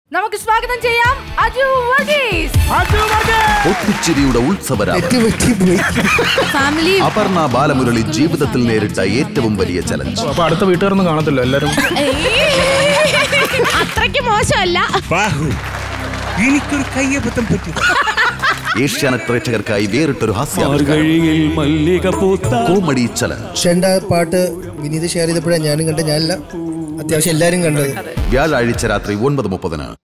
നമുക്ക് സ്വാഗതം ചെയ്യാം അജു വർഗീസ്. പൊട്ടിച്ചിരിയുടെ ഉത്സവരാവ്. ഫാമിലി അപർണ ബാലമുരളി ജീവിതത്തിൽ നേരിട്ട ഏറ്റവും വലിയ ചലഞ്ച്. അപ്പൊ അടുത്ത വീട്ടുകാരൊന്നും കാണത്തില്ല, എല്ലാരും അത്രയ്ക്ക് മോശമല്ല. എനിക്കൊരു കയ്യബദ്ധം പറ്റി. ഏഷ്യാനെറ്റ് പ്രേക്ഷകർക്കായി വേറിട്ടൊരു ഹാസ്യ കോമഡി ചലഞ്ച്. പാട്ട് വിനീത് ഷെയർ ചെയ്തപ്പോഴാണ് ഞാനും കണ്ടത്, ഞാനല്ല, അത്യാവശ്യം എല്ലാരും കണ്ടത്. വ്യാഴാഴ്ച രാത്രി 9:30.